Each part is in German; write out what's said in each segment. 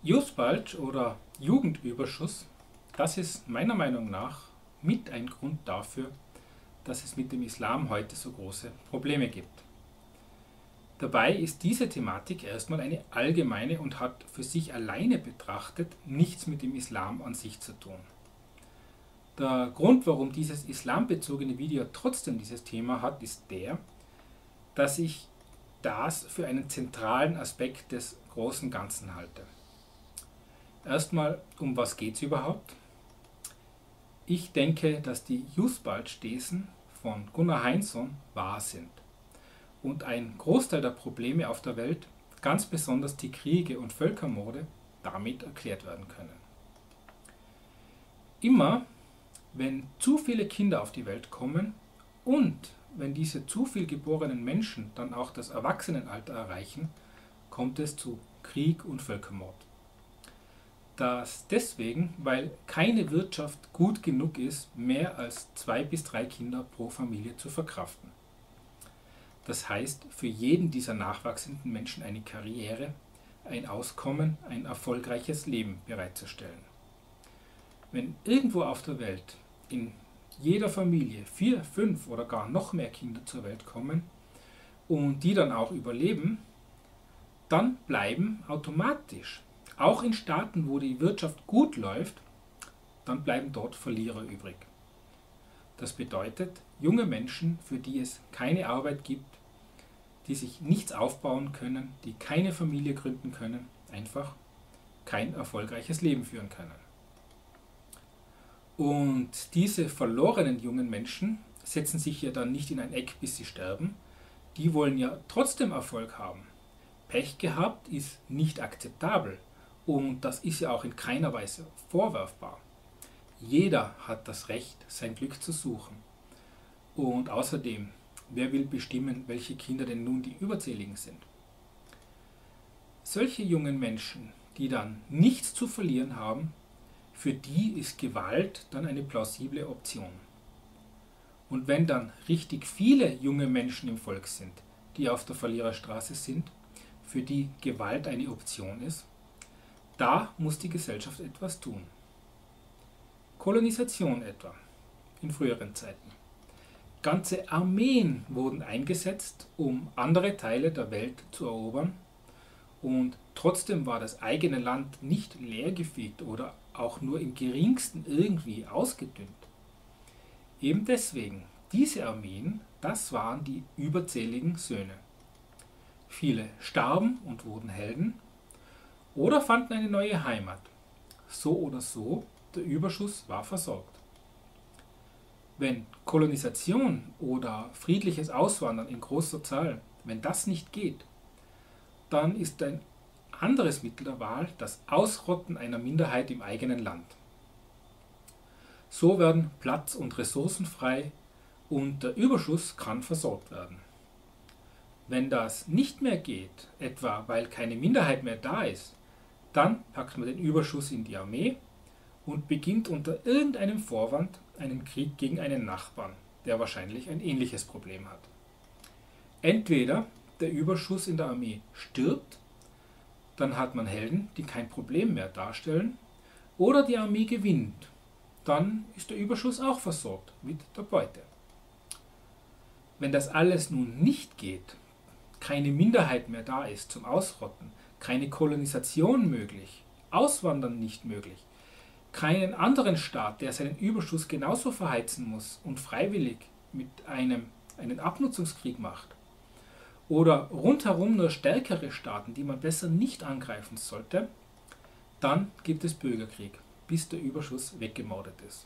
Youth Bulge oder Jugendüberschuss, das ist meiner Meinung nach mit ein Grund dafür, dass es mit dem Islam heute so große Probleme gibt. Dabei ist diese Thematik erstmal eine allgemeine und hat für sich alleine betrachtet nichts mit dem Islam an sich zu tun. Der Grund, warum dieses islambezogene Video trotzdem dieses Thema hat, ist der, dass ich das für einen zentralen Aspekt des großen Ganzen halte. Erstmal, um was geht es überhaupt? Ich denke, dass die Youth Bulge-Thesen von Gunnar Heinsohn wahr sind und ein Großteil der Probleme auf der Welt, ganz besonders die Kriege und Völkermorde, damit erklärt werden können. Immer, wenn zu viele Kinder auf die Welt kommen und wenn diese zu viel geborenen Menschen dann auch das Erwachsenenalter erreichen, kommt es zu Krieg und Völkermord. Das deswegen, weil keine Wirtschaft gut genug ist, mehr als 2 bis 3 Kinder pro Familie zu verkraften. Das heißt, für jeden dieser nachwachsenden Menschen eine Karriere, ein Auskommen, ein erfolgreiches Leben bereitzustellen. Wenn irgendwo auf der Welt in jeder Familie 4, 5 oder gar noch mehr Kinder zur Welt kommen und die dann auch überleben, dann bleiben automatisch, auch in Staaten, wo die Wirtschaft gut läuft, dann bleiben dort Verlierer übrig. Das bedeutet, junge Menschen, für die es keine Arbeit gibt, die sich nichts aufbauen können, die keine Familie gründen können, einfach kein erfolgreiches Leben führen können. Und diese verlorenen jungen Menschen setzen sich ja dann nicht in ein Eck, bis sie sterben. Die wollen ja trotzdem Erfolg haben. Pech gehabt ist nicht akzeptabel und das ist ja auch in keiner Weise vorwerfbar. Jeder hat das Recht, sein Glück zu suchen. Und außerdem, wer will bestimmen, welche Kinder denn nun die Überzähligen sind? Solche jungen Menschen, die dann nichts zu verlieren haben, für die ist Gewalt dann eine plausible Option. Und wenn dann richtig viele junge Menschen im Volk sind, die auf der Verliererstraße sind, für die Gewalt eine Option ist, da muss die Gesellschaft etwas tun. Kolonisation etwa, in früheren Zeiten. Ganze Armeen wurden eingesetzt, um andere Teile der Welt zu erobern, und trotzdem war das eigene Land nicht leergefegt oder auch nur im geringsten irgendwie ausgedünnt. Eben deswegen, diese Armeen, das waren die überzähligen Söhne. Viele starben und wurden Helden oder fanden eine neue Heimat. So oder so, der Überschuss war versorgt. Wenn Kolonisation oder friedliches Auswandern in großer Zahl, wenn das nicht geht, dann ist ein anderes Mittel der Wahl das Ausrotten einer Minderheit im eigenen Land. So werden Platz und Ressourcen frei und der Überschuss kann versorgt werden. Wenn das nicht mehr geht, etwa weil keine Minderheit mehr da ist, dann packt man den Überschuss in die Armee und beginnt unter irgendeinem Vorwand einen Krieg gegen einen Nachbarn, der wahrscheinlich ein ähnliches Problem hat. Entweder der Überschuss in der Armee stirbt, dann hat man Helden, die kein Problem mehr darstellen, oder die Armee gewinnt, dann ist der Überschuss auch versorgt mit der Beute. Wenn das alles nun nicht geht, keine Minderheit mehr da ist zum Ausrotten, keine Kolonisation möglich, Auswandern nicht möglich, keinen anderen Staat, der seinen Überschuss genauso verheizen muss und freiwillig mit einen Abnutzungskrieg macht, oder rundherum nur stärkere Staaten, die man besser nicht angreifen sollte, dann gibt es Bürgerkrieg, bis der Überschuss weggemordet ist.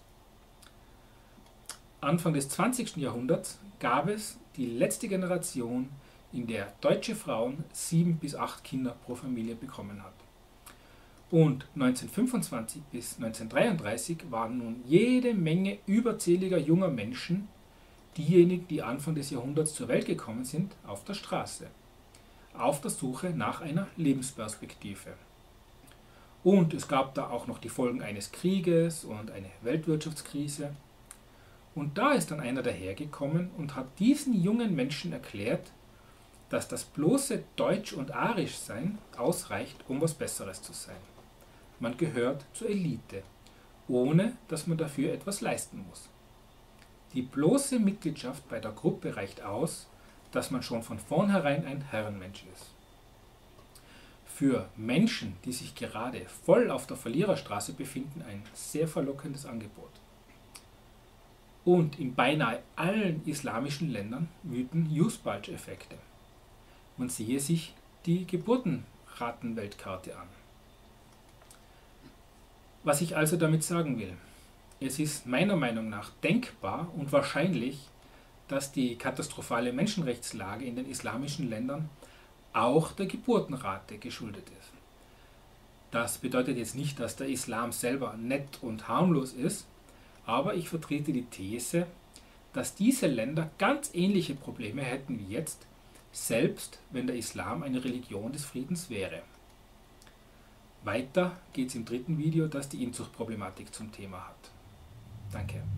Anfang des 20. Jahrhunderts gab es die letzte Generation, in der deutsche Frauen 7 bis 8 Kinder pro Familie bekommen hat. Und 1925 bis 1933 waren nun jede Menge überzähliger junger Menschen, diejenigen, die Anfang des Jahrhunderts zur Welt gekommen sind, auf der Straße, auf der Suche nach einer Lebensperspektive. Und es gab da auch noch die Folgen eines Krieges und eine Weltwirtschaftskrise. Und da ist dann einer dahergekommen und hat diesen jungen Menschen erklärt, dass das bloße Deutsch- und Arischsein ausreicht, um was Besseres zu sein. man gehört zur Elite, ohne dass man dafür etwas leisten muss. Die bloße Mitgliedschaft bei der Gruppe reicht aus, dass man schon von vornherein ein Herrenmensch ist. Für Menschen, die sich gerade voll auf der Verliererstraße befinden, ein sehr verlockendes Angebot. Und in beinahe allen islamischen Ländern wüten Youth-Bulge-Effekte. Man sehe sich die Geburtenratenweltkarte an. Was ich also damit sagen will: Es ist meiner Meinung nach denkbar und wahrscheinlich, dass die katastrophale Menschenrechtslage in den islamischen Ländern auch der Geburtenrate geschuldet ist. Das bedeutet jetzt nicht, dass der Islam selber nett und harmlos ist, aber ich vertrete die These, dass diese Länder ganz ähnliche Probleme hätten wie jetzt, selbst wenn der Islam eine Religion des Friedens wäre. Weiter geht es im dritten Video, das die Inzuchtproblematik zum Thema hat. Danke.